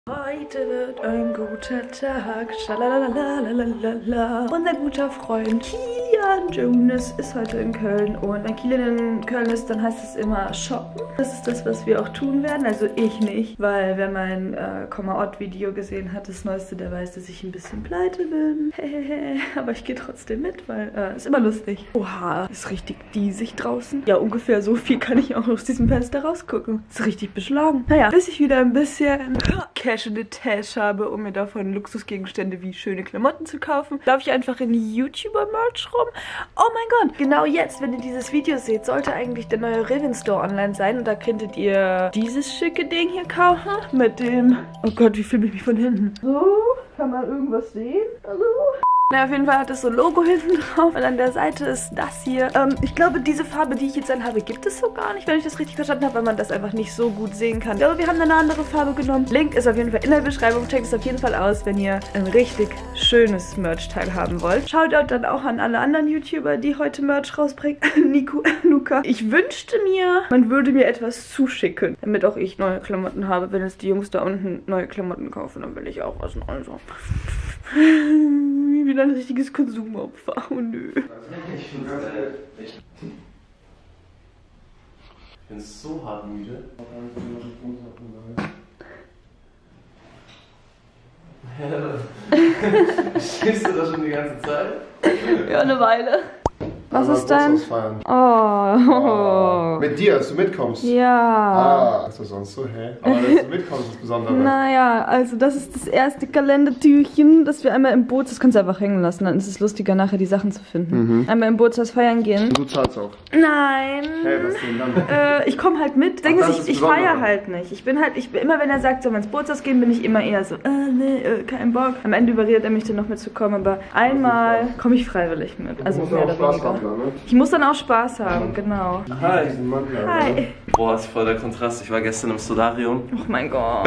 Heute wird ein guter Tag, schalalalalala. Unser guter Freund Kilian Jonas ist heute in Köln und wenn Kilian in Köln ist, dann heißt es immer shoppen. Das ist das, was wir auch tun werden, also ich nicht, weil wer mein Komma-Ort-Video gesehen hat, das Neueste, der weiß, dass ich ein bisschen pleite bin. Aber ich gehe trotzdem mit, weil ist immer lustig. Oha, ist richtig diesig draußen. Ja, ungefähr so viel kann ich auch aus diesem Fenster rausgucken. Ist richtig beschlagen. Naja, bis ich wieder ein bisschen Cash in the Tash habe, um mir davon Luxusgegenstände wie schöne Klamotten zu kaufen, laufe ich einfach in YouTuber-Merch rum. Oh mein Gott, genau jetzt, wenn ihr dieses Video seht, sollte eigentlich der neue Riven Store online sein und da könntet ihr dieses schicke Ding hier kaufen mit dem... Oh Gott, wie filme ich mich von hinten? So, kann man irgendwas sehen? Hallo? Na, auf jeden Fall hat es so ein Logo hinten drauf und an der Seite ist das hier. Ich glaube, diese Farbe, die ich jetzt anhabe, gibt es so gar nicht, wenn ich das richtig verstanden habe, weil man das einfach nicht so gut sehen kann. Ich glaube, wir haben eine andere Farbe genommen. Link ist auf jeden Fall in der Beschreibung. Checkt es auf jeden Fall aus, wenn ihr ein richtig schönes Merch-Teil haben wollt. Shoutout dann auch an alle anderen YouTuber, die heute Merch rausbringen. Nico, Luca. Ich wünschte mir, man würde mir etwas zuschicken, damit auch ich neue Klamotten habe. Wenn jetzt die Jungs da unten neue Klamotten kaufen, dann will ich auch was. Also... Wieder ein richtiges Konsumopfer. Oh nö. Ich bin so hart müde. Stehst du da schon die ganze Zeit? Ja, eine Weile. Was ist denn? Oh. Mit dir, dass du mitkommst? Ja. Ist das sonst so? Hä? Aber dass du mitkommst, ist das Besondere. Naja, also das ist das erste Kalendertürchen, das wir einmal im Bootshaus... Das kannst du einfach hängen lassen, dann ist es lustiger, nachher die Sachen zu finden. Einmal im Bootshaus feiern gehen. Du zahlst auch. Nein. Hey, was denn dann? Ich komme halt mit. Ich feiere halt nicht. Ich bin immer wenn er sagt, sollen wir ins Bootshaus gehen, bin ich immer eher so, nee, kein Bock. Am Ende überredet er mich dann noch mitzukommen, aber einmal komme ich freiwillig mit. Also mehr oder weniger. Ich muss dann auch Spaß haben, genau. Hi. Hi. Boah, ist voll der Kontrast. Ich war gestern im Solarium. Oh mein Gott.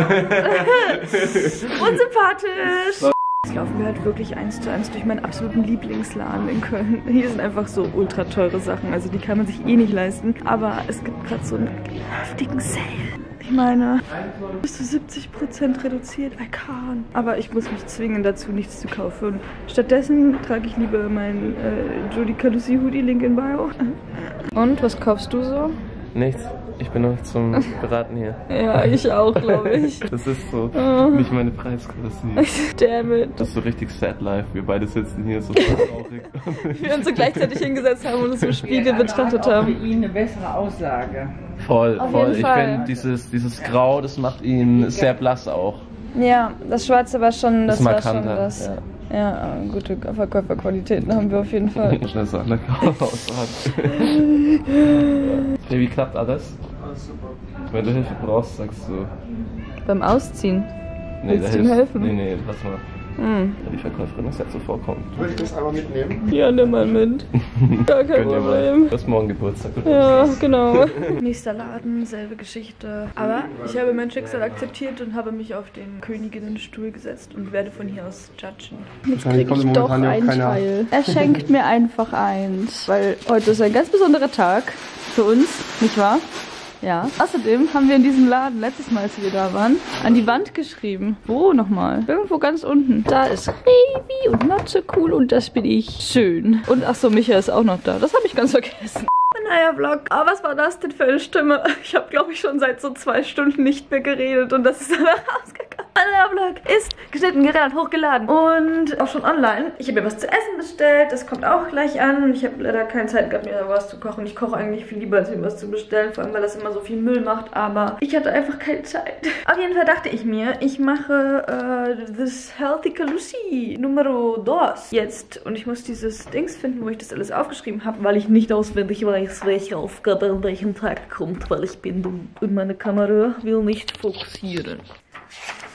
Unsympathisch. Jetzt laufen wir halt wirklich 1:1 durch meinen absoluten Lieblingsladen in Köln. Hier sind einfach so ultra teure Sachen, also die kann man sich eh nicht leisten. Aber es gibt gerade so einen heftigen Sale. Ich meine, bis zu 70% reduziert, I can't. Aber ich muss mich zwingen dazu, nichts zu kaufen. Stattdessen trage ich lieber meinen Jodica Lucy Hoodie, Link in Bio. Und, was kaufst du so? Nichts. Ich bin noch zum Beraten hier. Ja, ich auch, glaube ich. Das ist so nicht meine Preisgröße. Damn it. Das ist so richtig sad life. Wir beide sitzen hier so traurig. Wir uns so gleichzeitig hingesetzt haben und uns im Spiegel betrachtet haben. Für ihn eine bessere Aussage. Voll, Auf voll. jeden Ich Fall. finde dieses Grau, das macht ihn sehr blass auch. Ja, das Schwarze war schon, das war schon markanter, das. ja. Ja, gute Verkäuferqualitäten haben wir auf jeden Fall. Das sah lecker aus. Hey, wie klappt alles? Alles super. Wenn du Hilfe brauchst, sagst du. Beim Ausziehen? Nee, Willst du ihm helfen? Nee, lass mal. Die Verkäuferin ist ja zuvorkommen. Würde ich das einmal mitnehmen? Ja, nimm mal mit. Gar kein Problem. Du hast morgen Geburtstag. Ja, genau. Nächster Laden, selbe Geschichte. Aber ich habe mein Schicksal akzeptiert und habe mich auf den Königinnenstuhl gesetzt und werde von hier aus judgen. Jetzt kriege ich doch ein Teil. Er schenkt mir einfach eins. Weil heute ist ein ganz besonderer Tag für uns, nicht wahr? Ja. Außerdem haben wir in diesem Laden, letztes Mal, als wir da waren, an die Wand geschrieben. Wo nochmal? Irgendwo ganz unten. Da ist Revi und not so cool und das bin ich. Schön. Und ach so, Micha ist auch noch da. Das habe ich ganz vergessen. Naja, Vlog. Aber was war das denn für eine Stimme? Ich habe, glaube ich, schon seit so 2 Stunden nicht mehr geredet und das ist dann rausgegangen. Neuer Vlog ist geschnitten, gerendert, hochgeladen und auch schon online. Ich habe mir was zu essen bestellt, das kommt auch gleich an. Ich habe leider keine Zeit gehabt, mir was zu kochen. Ich koche eigentlich viel lieber, als mir was zu bestellen, vor allem, weil das immer so viel Müll macht. Aber ich hatte einfach keine Zeit. Auf jeden Fall dachte ich mir, ich mache das Healthy Lucy Numero 2 jetzt. Und ich muss dieses Dings finden, wo ich das alles aufgeschrieben habe, weil ich nicht auswendig weiß, welche Aufgabe an welchem Tag kommt, weil ich bin dumm und meine Kamera will nicht fokussieren.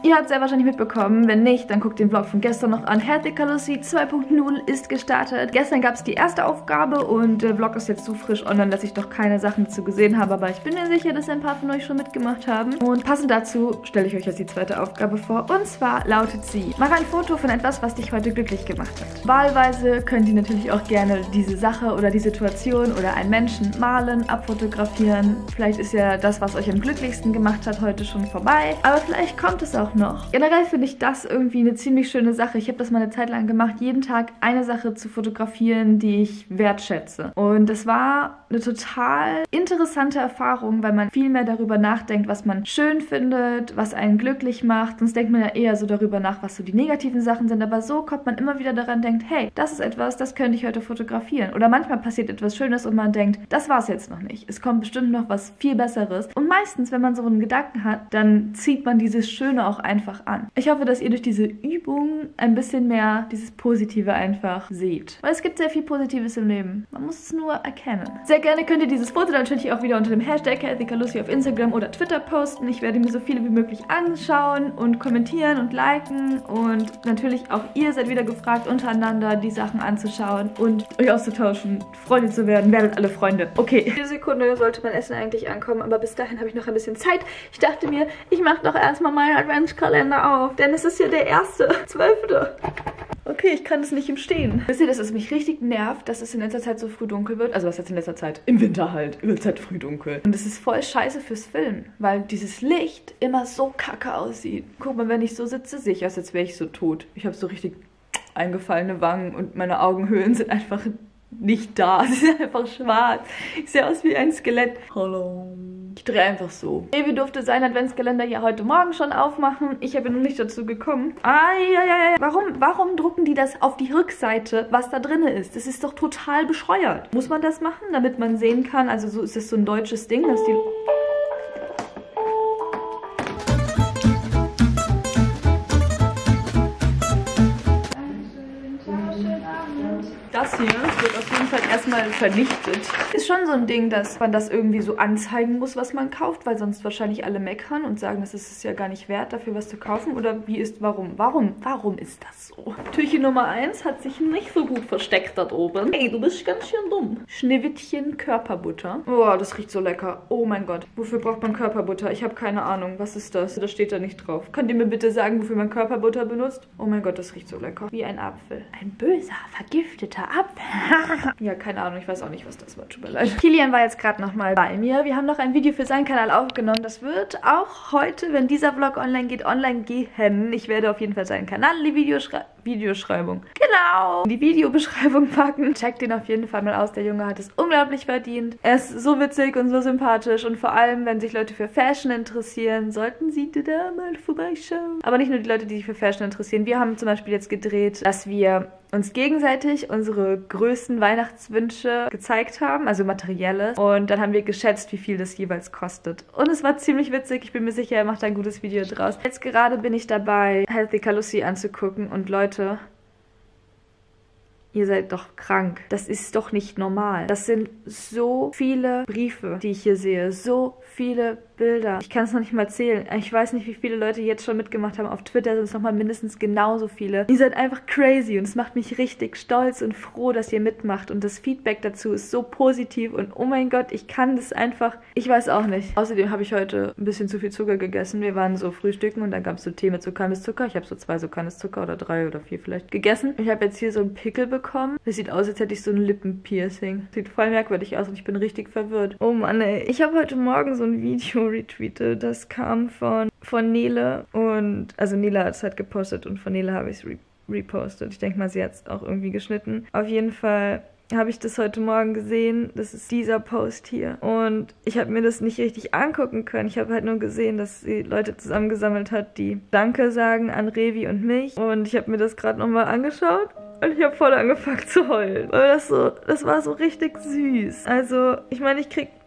Ihr habt es sehr wahrscheinlich mitbekommen. Wenn nicht, dann guckt den Vlog von gestern noch an. Healthy Calorie 2.0 ist gestartet. Gestern gab es die erste Aufgabe und der Vlog ist jetzt so frisch online, dass ich doch keine Sachen dazu gesehen habe. Aber ich bin mir sicher, dass ein paar von euch schon mitgemacht haben. Und passend dazu stelle ich euch jetzt die zweite Aufgabe vor. Und zwar lautet sie: Mach ein Foto von etwas, was dich heute glücklich gemacht hat. Wahlweise könnt ihr natürlich auch gerne diese Sache oder die Situation oder einen Menschen malen, abfotografieren. Vielleicht ist ja das, was euch am glücklichsten gemacht hat, heute schon vorbei. Aber vielleicht kommt es auch noch. Generell finde ich das irgendwie eine ziemlich schöne Sache. Ich habe das mal eine Zeit lang gemacht, jeden Tag eine Sache zu fotografieren, die ich wertschätze. Und das war eine total interessante Erfahrung, weil man viel mehr darüber nachdenkt, was man schön findet, was einen glücklich macht. Sonst denkt man ja eher so darüber nach, was so die negativen Sachen sind. Aber so kommt man immer wieder daran, denkt, hey, das ist etwas, das könnte ich heute fotografieren. Oder manchmal passiert etwas Schönes und man denkt, das war es jetzt noch nicht. Es kommt bestimmt noch was viel Besseres. Und meistens, wenn man so einen Gedanken hat, dann zieht man dieses Schöne auch einfach an. Ich hoffe, dass ihr durch diese Übung ein bisschen mehr dieses Positive einfach seht. Weil es gibt sehr viel Positives im Leben. Man muss es nur erkennen. Sehr gerne könnt ihr dieses Foto natürlich auch wieder unter dem Hashtag HealthyCallusi auf Instagram oder Twitter posten. Ich werde mir so viele wie möglich anschauen und kommentieren und liken. Und natürlich auch ihr seid wieder gefragt, untereinander die Sachen anzuschauen und euch auszutauschen, Freunde zu werden. Werdet alle Freunde. Okay. Diese Sekunde sollte mein Essen eigentlich ankommen, aber bis dahin habe ich noch ein bisschen Zeit. Ich dachte mir, ich mache doch erstmal meinen Adventskalender auf, denn es ist ja der 1.12. Okay, ich kann es nicht im Stehen. Wisst ihr, dass es mich richtig nervt, dass es in letzter Zeit so früh dunkel wird? Also was jetzt in letzter Zeit? Im Winter halt. Wird es halt früh dunkel. Und es ist voll scheiße fürs Filmen, weil dieses Licht immer so kacke aussieht. Guck mal, wenn ich so sitze, sehe ich aus, als wäre ich so tot. Ich habe so richtig eingefallene Wangen und meine Augenhöhlen sind einfach nicht da. Sie sind einfach schwarz. Ich sehe aus wie ein Skelett. Hallo. Ich drehe einfach so. Evi durfte seinen Adventskalender ja heute Morgen schon aufmachen. Ich habe noch nicht dazu gekommen. Warum drucken die das auf die Rückseite, was da drin ist? Das ist doch total bescheuert. Muss man das machen, damit man sehen kann? Also so ist das so ein deutsches Ding, dass die... Das hier wird auf jeden Fall erstmal vernichtet. Ist schon so ein Ding, dass man das irgendwie so anzeigen muss, was man kauft, weil sonst wahrscheinlich alle meckern und sagen, das ist es ja gar nicht wert, dafür was zu kaufen. Oder wie ist, warum? Warum ist das so? Türchen Nummer 1 hat sich nicht so gut versteckt da oben. Ey, du bist ganz schön dumm. Schneewittchen Körperbutter. Oh, das riecht so lecker. Oh mein Gott. Wofür braucht man Körperbutter? Ich habe keine Ahnung. Was ist das? Das steht da nicht drauf. Könnt ihr mir bitte sagen, wofür man Körperbutter benutzt? Oh mein Gott, das riecht so lecker. Wie ein Apfel. Ein böser, vergifteter Apfel. Ja, keine Ahnung, ich weiß auch nicht, was das war. Tut mir leid. Kilian war jetzt gerade nochmal bei mir. Wir haben noch ein Video für seinen Kanal aufgenommen. Das wird auch heute, wenn dieser Vlog online geht, online gehen. Ich werde auf jeden Fall seinen Kanal in die Videobeschreibung. Genau. In die Videobeschreibung packen. Checkt ihn auf jeden Fall mal aus. Der Junge hat es unglaublich verdient. Er ist so witzig und so sympathisch. Und vor allem, wenn sich Leute für Fashion interessieren, sollten sie da mal vorbeischauen. Aber nicht nur die Leute, die sich für Fashion interessieren. Wir haben zum Beispiel jetzt gedreht, dass wir uns gegenseitig unsere größten Weihnachtswünsche gezeigt haben, also materielles. Und dann haben wir geschätzt, wie viel das jeweils kostet. Und es war ziemlich witzig. Ich bin mir sicher, er macht ein gutes Video draus. Jetzt gerade bin ich dabei, Healthy Calorie anzugucken. Und Leute, ihr seid doch krank. Das ist doch nicht normal. Das sind so viele Briefe, die ich hier sehe. So viele Bilder. Ich kann es noch nicht mal zählen. Ich weiß nicht, wie viele Leute jetzt schon mitgemacht haben. Auf Twitter sind es nochmal mindestens genauso viele. Ihr seid einfach crazy und es macht mich richtig stolz und froh, dass ihr mitmacht. Und das Feedback dazu ist so positiv und oh mein Gott, ich kann das einfach... Ich weiß auch nicht. Außerdem habe ich heute ein bisschen zu viel Zucker gegessen. Wir waren so frühstücken und dann gab es so Tee mit so Kandiszucker. Ich habe so 2 so Kandiszucker oder 3 oder 4 vielleicht gegessen. Ich habe jetzt hier so einen Pickel bekommen. Das sieht aus, als hätte ich so ein Lippenpiercing. Sieht voll merkwürdig aus und ich bin richtig verwirrt. Oh Mann, ey. Ich habe heute Morgen so ein Video retweetet. Das kam von Nele und also Nele hat es halt gepostet und von Nele habe ich es repostet. Ich denke mal, sie hat es auch irgendwie geschnitten. Auf jeden Fall habe ich das heute Morgen gesehen. Das ist dieser Post hier. Und ich habe mir das nicht richtig angucken können. Ich habe halt nur gesehen, dass sie Leute zusammengesammelt hat, die Danke sagen an Revi und mich. Und ich habe mir das gerade nochmal angeschaut. Und ich habe voll angefangen zu heulen. Weil das war so richtig süß. Also, ich meine, ich krieg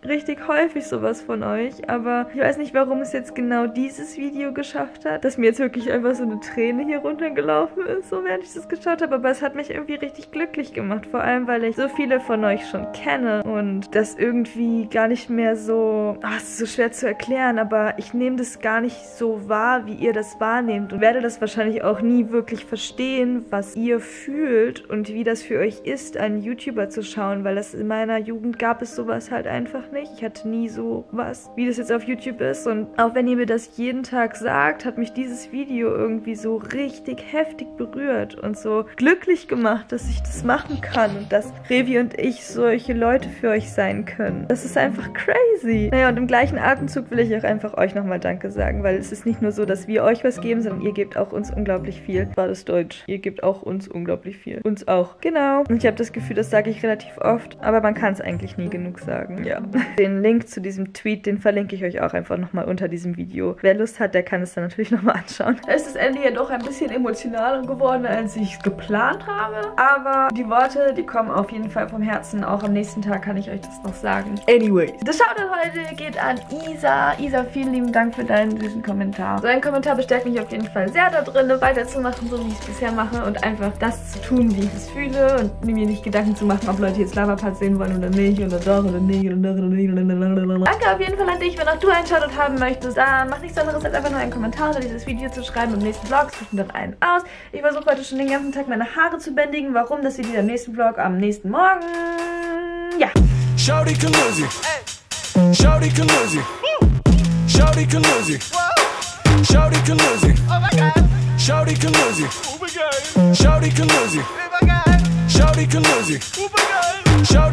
richtig häufig sowas von euch, aber ich weiß nicht, warum es jetzt genau dieses Video geschafft hat, dass mir jetzt wirklich einfach so eine Träne hier runtergelaufen ist, so während ich das geschaut habe, aber es hat mich irgendwie richtig glücklich gemacht, vor allem, weil ich so viele von euch schon kenne und das irgendwie gar nicht mehr so, es ist so schwer zu erklären, aber ich nehme das gar nicht so wahr, wie ihr das wahrnehmt und werde das wahrscheinlich auch nie wirklich verstehen, was ihr fühlt und wie das für euch ist, einen YouTuber zu schauen, weil das in meiner Jugend gab es sowas halt einfach nicht. Ich hatte nie so was, wie das jetzt auf YouTube ist und auch wenn ihr mir das jeden Tag sagt, hat mich dieses Video irgendwie so richtig heftig berührt und so glücklich gemacht, dass ich das machen kann und dass Revi und ich solche Leute für euch sein können. Das ist einfach crazy. Naja, und im gleichen Atemzug will ich auch einfach euch nochmal Danke sagen, weil es ist nicht nur so, dass wir euch was geben, sondern ihr gebt auch uns unglaublich viel. War das Deutsch? Ihr gebt auch uns unglaublich viel. Uns auch. Genau. Und ich habe das Gefühl, das sage ich relativ oft, aber man kann es eigentlich nie genug sagen. Ja. Den Link zu diesem Tweet, den verlinke ich euch auch einfach nochmal unter diesem Video. Wer Lust hat, der kann es dann natürlich nochmal anschauen. Es ist das Ende ja doch ein bisschen emotionaler geworden, als ich es geplant habe. Aber die Worte, die kommen auf jeden Fall vom Herzen. Auch am nächsten Tag kann ich euch das noch sagen. Anyways. Das Shoutout heute geht an Isa. Isa, vielen lieben Dank für deinen süßen Kommentar. So ein Kommentar bestärkt mich auf jeden Fall sehr da drin, weiterzumachen, so wie ich es bisher mache und einfach das zu tun, wie ich es fühle und mir nicht Gedanken zu machen, ob Leute jetzt Lava-Parts sehen wollen oder nicht oder doch oder nicht oder doch oder nicht. Danke auf jeden Fall an dich, wenn auch du einen Shoutout haben möchtest. Mach nichts anderes als einfach nur einen Kommentar unter dieses Video zu schreiben. Im nächsten Vlog suchen dann einen aus. Ich versuche heute schon den ganzen Tag meine Haare zu bändigen. Warum? Das seht ihr im nächsten Vlog am nächsten Morgen. Ja. Shawty can lose it. Shawty can lose it. Shawty can lose it. Shawty can lose it. Oh my God. Shawty can lose it. Oh my God. Shawty can lose it. Oh my God. Shawty can lose it. Oh my God.